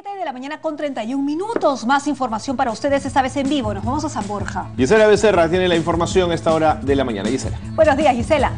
7 de la mañana con 31 minutos. Más información para ustedes, esta vez en vivo. Nos vamos a San Borja. Gisela Becerra tiene la información a esta hora de la mañana. Gisela. Buenos días, Gisela.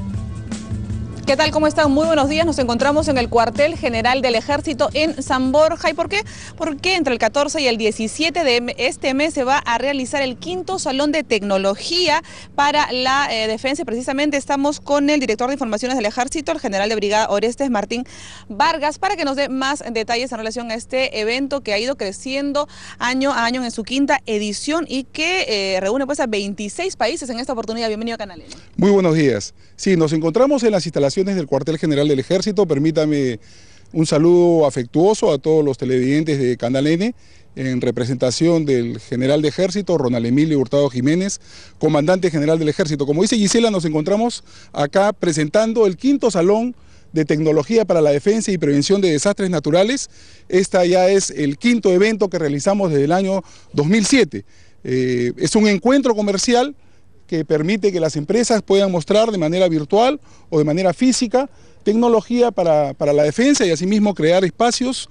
¿Qué tal? ¿Cómo están? Muy buenos días. Nos encontramos en el cuartel general del Ejército en San Borja. ¿Y por qué? Porque entre el 14 y el 17 de este mes se va a realizar el 5º Salón de Tecnología para la Defensa. Precisamente estamos con el director de Informaciones del Ejército, el general de brigada Orestes Martín Vargas, para que nos dé más detalles en relación a este evento que ha ido creciendo año a año en su 5ª edición y que reúne pues a 26 países en esta oportunidad. Bienvenido a Canal N. Muy buenos días. Sí, nos encontramos en las instalaciones del cuartel general del Ejército. Permítame un saludo afectuoso a todos los televidentes de Canal N en representación del general de Ejército, Ronald Emilio Hurtado Jiménez, comandante general del Ejército. Como dice Gisela, nos encontramos acá presentando el 5º Salón de Tecnología para la Defensa y Prevención de Desastres Naturales. Esta ya es el 5º evento que realizamos desde el año 2007. Es un encuentro comercial que permite que las empresas puedan mostrar de manera virtual o de manera física tecnología para la defensa y asimismo crear espacios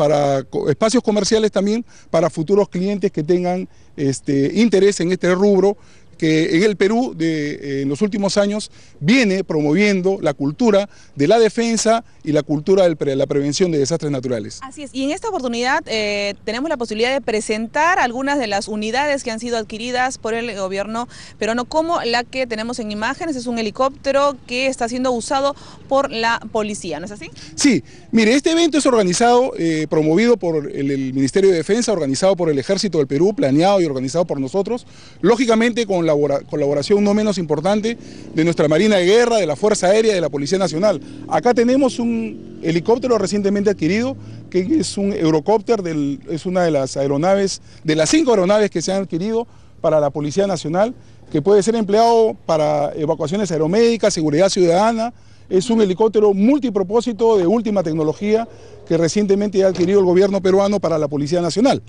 comerciales también para futuros clientes que tengan interés en este rubro que en el Perú en los últimos años viene promoviendo la cultura de la defensa y la cultura de la prevención de desastres naturales. Así es, y en esta oportunidad tenemos la posibilidad de presentar algunas de las unidades que han sido adquiridas por el gobierno peruano, como la que tenemos en imágenes. Es un helicóptero que está siendo usado por la policía, ¿no es así? Sí, mire, este evento es organizado, promovido por el Ministerio de Defensa, organizado por el Ejército del Perú, planeado y organizado por nosotros, lógicamente con la colaboración no menos importante de nuestra Marina de Guerra, de la Fuerza Aérea y de la Policía Nacional. Acá tenemos un helicóptero recientemente adquirido, que es un Eurocopter, es una de las aeronaves, de las 5 aeronaves que se han adquirido para la Policía Nacional, que puede ser empleado para evacuaciones aeromédicas, seguridad ciudadana. Es un helicóptero multipropósito de última tecnología que recientemente ha adquirido el gobierno peruano para la Policía Nacional.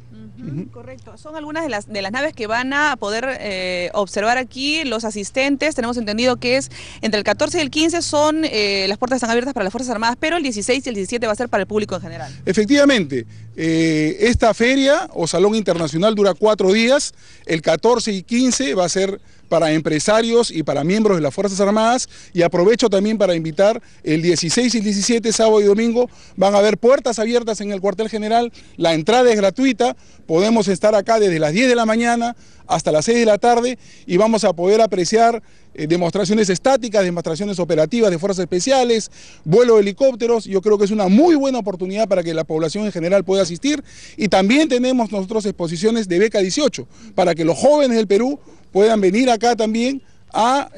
Correcto, son algunas de las naves que van a poder observar aquí los asistentes. Tenemos entendido que es entre el 14 y el 15 son las puertas están abiertas para las Fuerzas Armadas, pero el 16 y el 17 va a ser para el público en general. Efectivamente, esta feria o Salón Internacional dura 4 días, el 14 y 15 va a ser para empresarios y para miembros de las Fuerzas Armadas, y aprovecho también para invitar el 16 y el 17, sábado y domingo, van a haber puertas abiertas en el cuartel general, la entrada es gratuita, podemos estar acá desde las 10 de la mañana hasta las 6 de la tarde y vamos a poder apreciar demostraciones estáticas, demostraciones operativas de fuerzas especiales, vuelo de helicópteros. Yo creo que es una muy buena oportunidad para que la población en general pueda asistir, y también tenemos nosotros exposiciones de Beca 18 para que los jóvenes del Perú puedan venir acá también a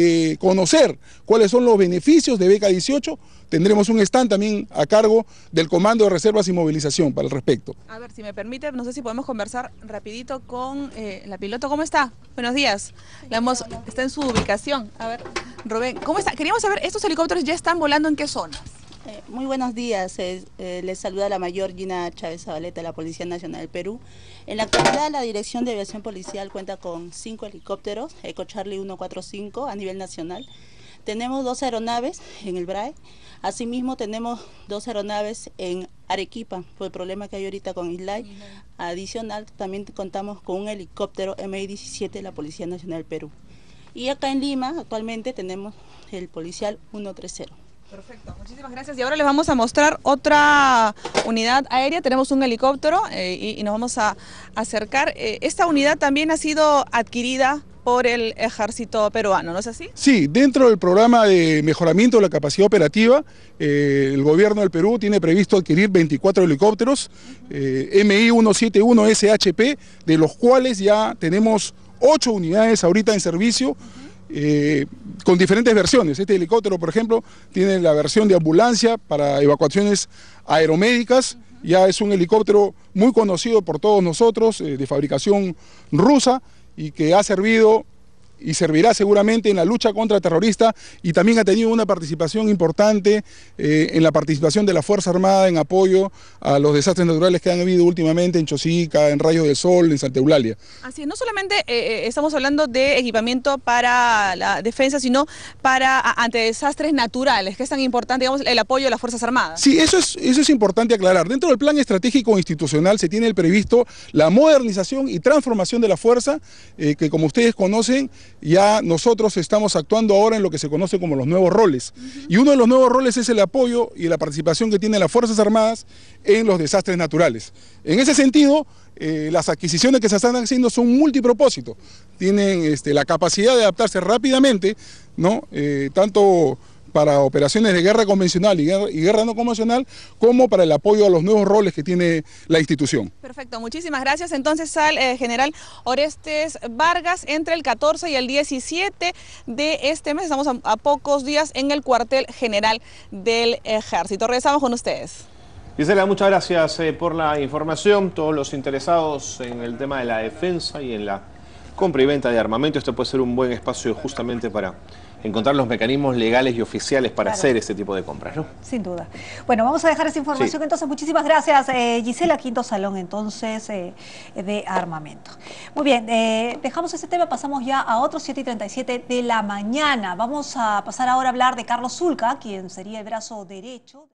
conocer cuáles son los beneficios de Beca 18. Tendremos un stand también a cargo del Comando de Reservas y Movilización para el respecto. A ver, si me permite, no sé si podemos conversar rapidito con la piloto. ¿Cómo está? Buenos días. Está en su ubicación. A ver, Rubén, ¿cómo está? Queríamos saber, ¿estos helicópteros ya están volando en qué zonas? Muy buenos días, les saluda la mayor Gina Chávez Zabaleta de la Policía Nacional del Perú. En la actualidad, la Dirección de Aviación Policial cuenta con 5 helicópteros, Eco Charlie 145 a nivel nacional. Tenemos 2 aeronaves en el BRAE, asimismo tenemos 2 aeronaves en Arequipa, por el problema que hay ahorita con Islay. Adicional, también contamos con un helicóptero MI-17 de la Policía Nacional del Perú. Y acá en Lima, actualmente tenemos el policial 130. Perfecto, muchísimas gracias. Y ahora les vamos a mostrar otra unidad aérea. Tenemos un helicóptero y nos vamos a acercar. Esta unidad también ha sido adquirida por el Ejército peruano, ¿no es así? Sí, dentro del programa de mejoramiento de la capacidad operativa, el gobierno del Perú tiene previsto adquirir 24 helicópteros MI-171 SHP, de los cuales ya tenemos 8 unidades ahorita en servicio. Con diferentes versiones. Este helicóptero, por ejemplo, tiene la versión de ambulancia para evacuaciones aeromédicas. Ya es un helicóptero muy conocido por todos nosotros, de fabricación rusa, y que ha servido y servirá seguramente en la lucha contra el terrorista, y también ha tenido una participación importante en la participación de la Fuerza Armada en apoyo a los desastres naturales que han habido últimamente en Chosica, en Rayos del Sol, en Santa Eulalia. Así es, no solamente estamos hablando de equipamiento para la defensa, sino para ante desastres naturales, que es tan importante, digamos, el apoyo de las Fuerzas Armadas. Sí, eso es importante aclarar. Dentro del plan estratégico institucional se tiene previsto la modernización y transformación de la fuerza, que como ustedes conocen, ya nosotros estamos actuando ahora en lo que se conoce como los nuevos roles. Y uno de los nuevos roles es el apoyo y la participación que tienen las Fuerzas Armadas en los desastres naturales. En ese sentido, las adquisiciones que se están haciendo son multipropósito. Tienen la capacidad de adaptarse rápidamente, ¿no? Tanto para operaciones de guerra convencional y guerra no convencional, como para el apoyo a los nuevos roles que tiene la institución. Perfecto, muchísimas gracias entonces al general Orestes Vargas. Entre el 14 y el 17 de este mes, estamos a pocos días en el cuartel general del Ejército. Regresamos con ustedes. Gisela, muchas gracias por la información. Todos los interesados en el tema de la defensa y en la compra y venta de armamento, este puede ser un buen espacio justamente para encontrar los mecanismos legales y oficiales para hacer este tipo de compras, ¿no? Sin duda. Bueno, vamos a dejar esa información. Entonces, muchísimas gracias, Gisela. Quinto Salón, entonces, de armamento. Muy bien, dejamos ese tema, pasamos ya a otros 7:37 de la mañana. Vamos a pasar ahora a hablar de Carlos Zulca, quien sería el brazo derecho.